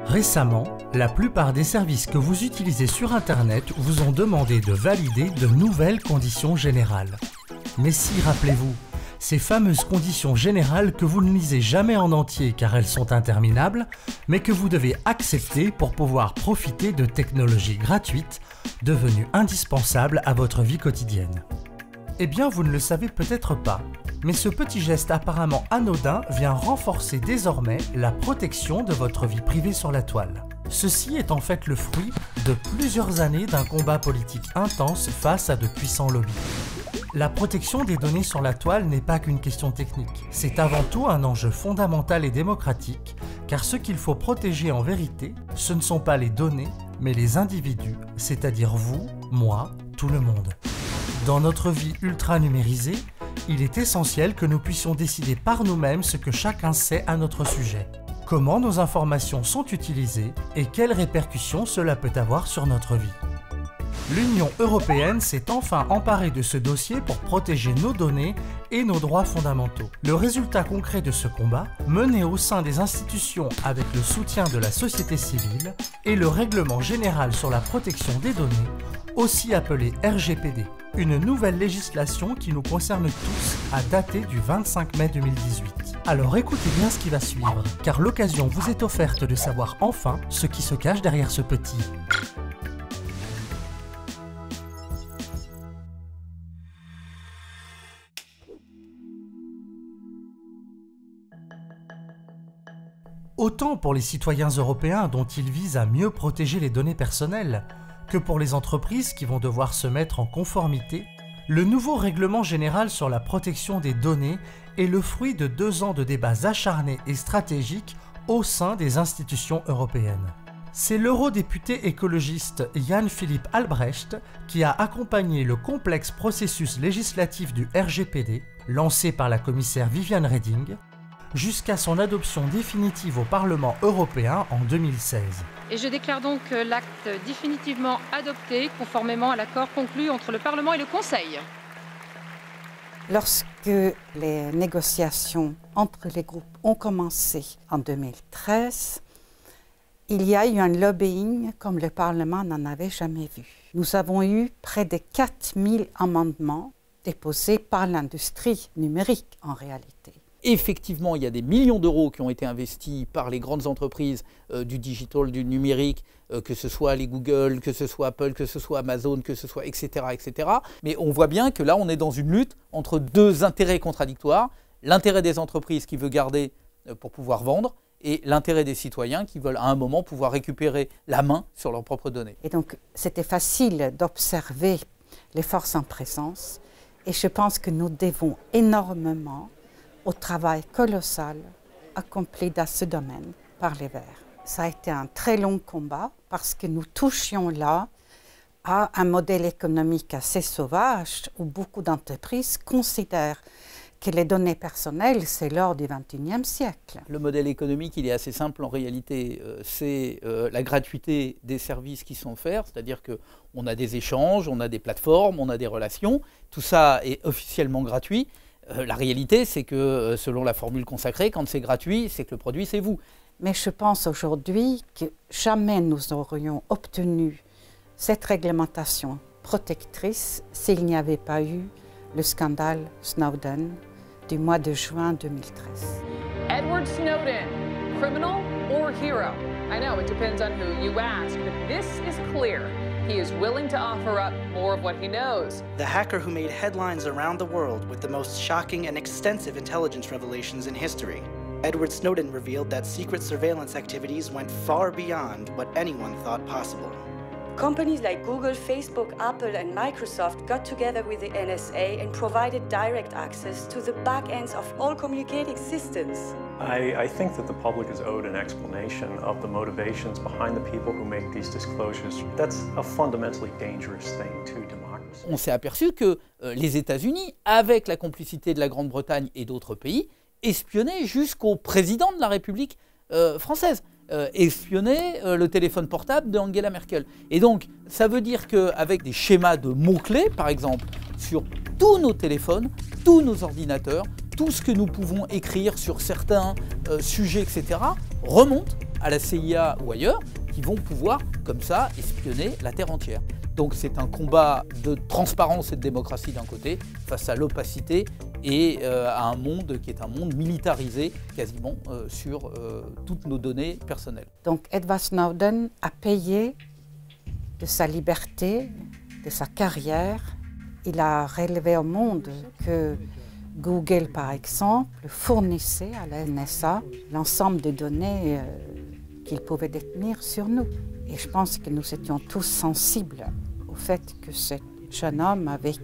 Récemment, la plupart des services que vous utilisez sur Internet vous ont demandé de valider de nouvelles conditions générales. Mais si, rappelez-vous, ces fameuses conditions générales que vous ne lisez jamais en entier car elles sont interminables, mais que vous devez accepter pour pouvoir profiter de technologies gratuites devenues indispensables à votre vie quotidienne. Eh bien, vous ne le savez peut-être pas, mais ce petit geste apparemment anodin vient renforcer désormais la protection de votre vie privée sur la toile. Ceci est en fait le fruit de plusieurs années d'un combat politique intense face à de puissants lobbies. La protection des données sur la toile n'est pas qu'une question technique. C'est avant tout un enjeu fondamental et démocratique, car ce qu'il faut protéger en vérité, ce ne sont pas les données, mais les individus, c'est-à-dire vous, moi, tout le monde. Dans notre vie ultra numérisée, il est essentiel que nous puissions décider par nous-mêmes ce que chacun sait à notre sujet, comment nos informations sont utilisées et quelles répercussions cela peut avoir sur notre vie. L'Union européenne s'est enfin emparée de ce dossier pour protéger nos données et nos droits fondamentaux. Le résultat concret de ce combat, mené au sein des institutions avec le soutien de la société civile, est le Règlement général sur la protection des données, aussi appelé RGPD, une nouvelle législation qui nous concerne tous à dater du 25 mai 2018. Alors écoutez bien ce qui va suivre, car l'occasion vous est offerte de savoir enfin ce qui se cache derrière ce petit. Autant pour les citoyens européens dont il vise à mieux protéger les données personnelles, que pour les entreprises qui vont devoir se mettre en conformité, le nouveau règlement général sur la protection des données est le fruit de 2 ans de débats acharnés et stratégiques au sein des institutions européennes. C'est l'eurodéputé écologiste Jan-Philipp Albrecht qui a accompagné le complexe processus législatif du RGPD, lancé par la commissaire Viviane Reding, jusqu'à son adoption définitive au Parlement européen en 2016. Et je déclare donc l'acte définitivement adopté conformément à l'accord conclu entre le Parlement et le Conseil. Lorsque les négociations entre les groupes ont commencé en 2013, il y a eu un lobbying comme le Parlement n'en avait jamais vu. Nous avons eu près de 4000 amendements déposés par l'industrie numérique en réalité. Effectivement, il y a des millions d'euros qui ont été investis par les grandes entreprises du digital, du numérique, que ce soit les Google, que ce soit Apple, que ce soit Amazon, que ce soit etc., etc. Mais on voit bien que là, on est dans une lutte entre 2 intérêts contradictoires. L'intérêt des entreprises qui veut garder pour pouvoir vendre et l'intérêt des citoyens qui veulent à un moment pouvoir récupérer la main sur leurs propres données. Et donc, c'était facile d'observer les forces en présence. Et je pense que nous devons énormément au travail colossal accompli dans ce domaine par les Verts. Ça a été un très long combat parce que nous touchions là à un modèle économique assez sauvage où beaucoup d'entreprises considèrent que les données personnelles, c'est l'or du XXIe siècle. Le modèle économique, il est assez simple en réalité. C'est la gratuité des services qui sont offerts, c'est-à-dire qu'on a des échanges, on a des plateformes, on a des relations. Tout ça est officiellement gratuit. La réalité, c'est que selon la formule consacrée, quand c'est gratuit, c'est que le produit, c'est vous. Mais je pense aujourd'hui que jamais nous aurions obtenu cette réglementation protectrice s'il n'y avait pas eu le scandale Snowden du mois de juin 2013. Edward Snowden, criminal or hero? I know it depends on who you ask, but this is clear. He is willing to offer up more of what he knows. The hacker who made headlines around the world with the most shocking and extensive intelligence revelations in history. Edward Snowden revealed that secret surveillance activities went far beyond what anyone thought possible. Companies like Google, Facebook, Apple, and Microsoft got together with the NSA and provided direct access to the back ends of all communicating systems. I think that the public is owed an explanation of the motivations behind the people who make these disclosures. That's a fundamentally dangerous thing to democracy. On s'est aperçu que les États-Unis, avec la complicité de la Grande-Bretagne et d'autres pays, espionnaient jusqu'au président de la République française. Espionner le téléphone portable d'Angela Merkel. Et donc, ça veut dire qu'avec des schémas de mots-clés, par exemple, sur tous nos téléphones, tous nos ordinateurs, tout ce que nous pouvons écrire sur certains sujets, etc., remonte à la CIA ou ailleurs, qui vont pouvoir, comme ça, espionner la Terre entière. Donc c'est un combat de transparence et de démocratie d'un côté, face à l'opacité et à un monde qui est un monde militarisé quasiment sur toutes nos données personnelles. Donc Edward Snowden a payé de sa liberté, de sa carrière. Il a révélé au monde que Google, par exemple, fournissait à la NSA l'ensemble des données qu'il pouvait détenir sur nous. Et je pense que nous étions tous sensibles au fait que ce jeune homme, avec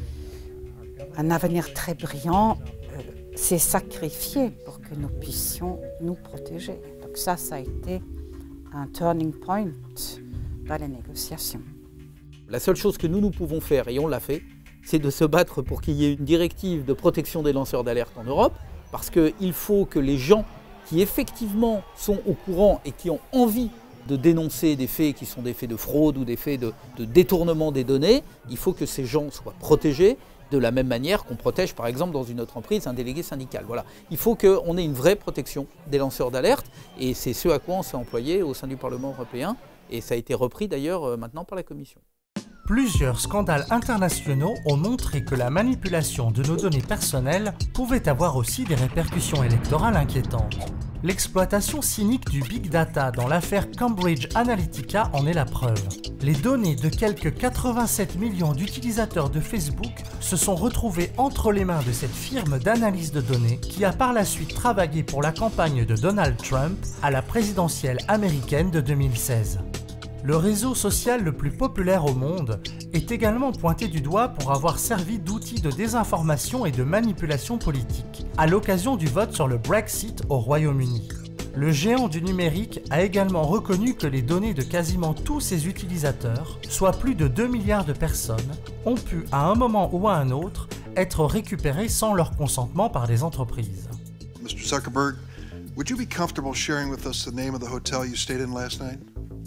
un avenir très brillant, s'est sacrifié pour que nous puissions nous protéger. Donc ça a été un turning point dans les négociations. La seule chose que nous pouvons faire, et on l'a fait, c'est de se battre pour qu'il y ait une directive de protection des lanceurs d'alerte en Europe, parce qu'il faut que les gens qui effectivement sont au courant et qui ont envie de dénoncer des faits qui sont des faits de fraude ou des faits de détournement des données, il faut que ces gens soient protégés de la même manière qu'on protège par exemple dans une autre entreprise un délégué syndical. Voilà. Il faut qu'on ait une vraie protection des lanceurs d'alerte et c'est ce à quoi on s'est employé au sein du Parlement européen et ça a été repris d'ailleurs maintenant par la Commission. Plusieurs scandales internationaux ont montré que la manipulation de nos données personnelles pouvait avoir aussi des répercussions électorales inquiétantes. L'exploitation cynique du Big Data dans l'affaire Cambridge Analytica en est la preuve. Les données de quelques 87 millions d'utilisateurs de Facebook se sont retrouvées entre les mains de cette firme d'analyse de données qui a par la suite travaillé pour la campagne de Donald Trump à la présidentielle américaine de 2016. Le réseau social le plus populaire au monde est également pointé du doigt pour avoir servi d'outil de désinformation et de manipulation politique, à l'occasion du vote sur le Brexit au Royaume-Uni. Le géant du numérique a également reconnu que les données de quasiment tous ses utilisateurs, soit plus de 2 milliards de personnes, ont pu à un moment ou à un autre être récupérées sans leur consentement par les entreprises. Mr. Zuckerberg, would you be comfortable sharing with us the name of the hotel you stayed in last night?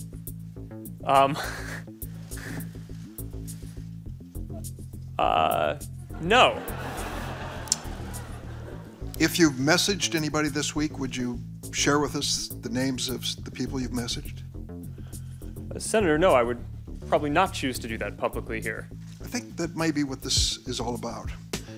No. If you've messaged anybody this week, would you share with us the names of the people you've messaged? Senator, no, I would probably not choose to do that publicly here. I think that may be what this is all about.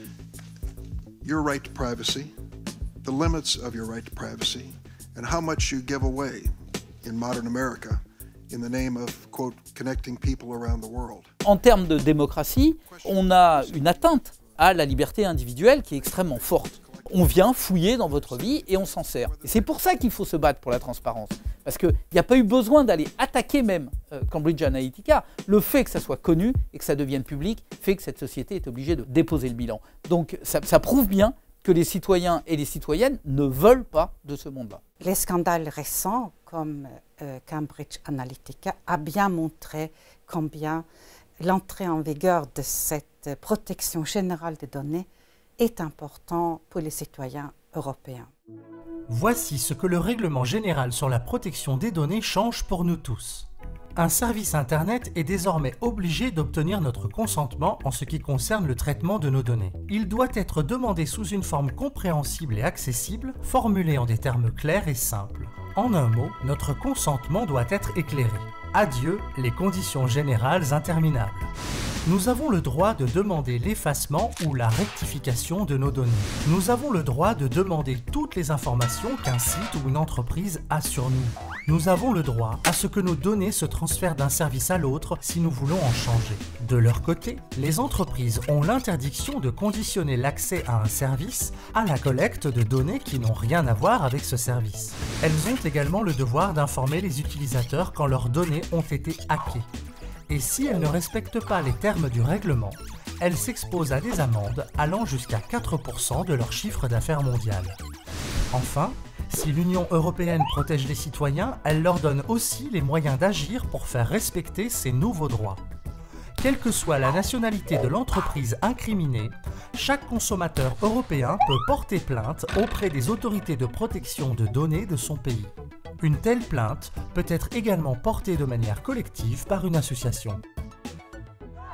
Your right to privacy, the limits of your right to privacy, and how much you give away in modern America in the name of, quote, connecting people around the world. En termes de démocratie, on a une atteinte à la liberté individuelle qui est extrêmement forte. On vient fouiller dans votre vie et on s'en sert. Et c'est pour ça qu'il faut se battre pour la transparence. Parce qu'il n'y a pas eu besoin d'aller attaquer même Cambridge Analytica. Le fait que ça soit connu et que ça devienne public fait que cette société est obligée de déposer le bilan. Donc ça prouve bien que les citoyens et les citoyennes ne veulent pas de ce monde-là. Les scandales récents, comme Cambridge Analytica, a bien montré combien l'entrée en vigueur de cette protection générale des données est important pour les citoyens européens. Voici ce que le règlement général sur la protection des données change pour nous tous. Un service Internet est désormais obligé d'obtenir notre consentement en ce qui concerne le traitement de nos données. Il doit être demandé sous une forme compréhensible et accessible, formulée en des termes clairs et simples. En un mot, notre consentement doit être éclairé. Adieu les conditions générales interminables. Nous avons le droit de demander l'effacement ou la rectification de nos données. Nous avons le droit de demander toutes les informations qu'un site ou une entreprise a sur nous. Nous avons le droit à ce que nos données se transfèrent d'un service à l'autre si nous voulons en changer. De leur côté, les entreprises ont l'interdiction de conditionner l'accès à un service à la collecte de données qui n'ont rien à voir avec ce service. Elles ont également le devoir d'informer les utilisateurs quand leurs données ont été hackées. Et si elles ne respectent pas les termes du règlement, elles s'exposent à des amendes allant jusqu'à 4% de leur chiffre d'affaires mondial. Enfin, si l'Union européenne protège les citoyens, elle leur donne aussi les moyens d'agir pour faire respecter ces nouveaux droits. Quelle que soit la nationalité de l'entreprise incriminée, chaque consommateur européen peut porter plainte auprès des autorités de protection de données de son pays. Une telle plainte peut être également portée de manière collective par une association.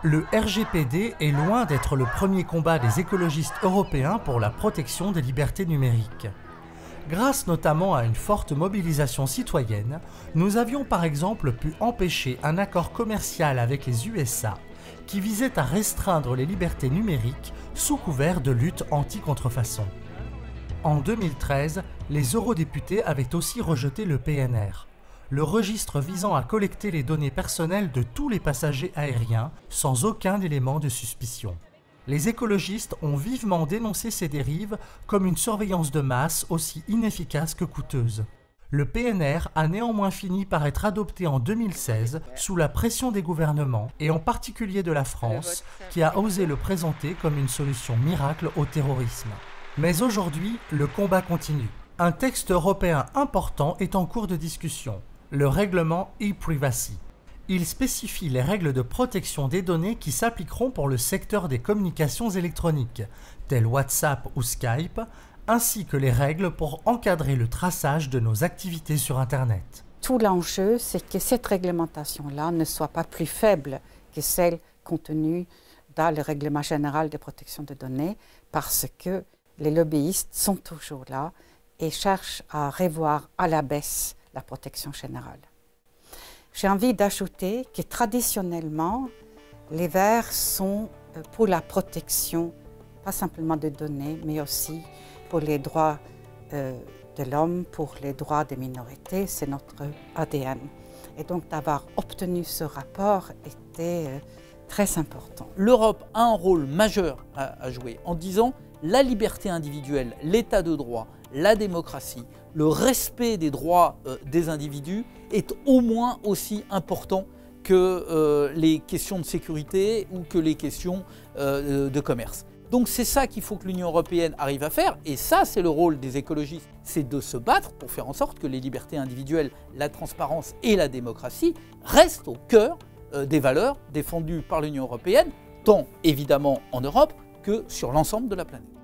Le RGPD est loin d'être le premier combat des écologistes européens pour la protection des libertés numériques. Grâce notamment à une forte mobilisation citoyenne, nous avions par exemple pu empêcher un accord commercial avec les USA qui visait à restreindre les libertés numériques sous couvert de lutte anti-contrefaçon. En 2013, les eurodéputés avaient aussi rejeté le PNR, le registre visant à collecter les données personnelles de tous les passagers aériens sans aucun élément de suspicion. Les écologistes ont vivement dénoncé ces dérives comme une surveillance de masse aussi inefficace que coûteuse. Le PNR a néanmoins fini par être adopté en 2016 sous la pression des gouvernements et en particulier de la France, qui a osé le présenter comme une solution miracle au terrorisme. Mais aujourd'hui, le combat continue. Un texte européen important est en cours de discussion, le règlement e-privacy. Il spécifie les règles de protection des données qui s'appliqueront pour le secteur des communications électroniques, telles WhatsApp ou Skype, ainsi que les règles pour encadrer le traçage de nos activités sur Internet. Tout l'enjeu, c'est que cette réglementation-là ne soit pas plus faible que celle contenue dans le règlement général de protection des données, parce que les lobbyistes sont toujours là et cherchent à revoir à la baisse la protection générale. J'ai envie d'ajouter que traditionnellement, les Verts sont pour la protection, pas simplement des données, mais aussi pour les droits de l'homme, pour les droits des minorités, c'est notre ADN. Et donc d'avoir obtenu ce rapport était très important. L'Europe a un rôle majeur à jouer en disant la liberté individuelle, l'état de droit, la démocratie, le respect des droits des individus est au moins aussi important que les questions de sécurité ou que les questions de commerce. Donc c'est ça qu'il faut que l'Union européenne arrive à faire, et ça c'est le rôle des écologistes, c'est de se battre pour faire en sorte que les libertés individuelles, la transparence et la démocratie restent au cœur des valeurs défendues par l'Union européenne, tant évidemment en Europe que sur l'ensemble de la planète.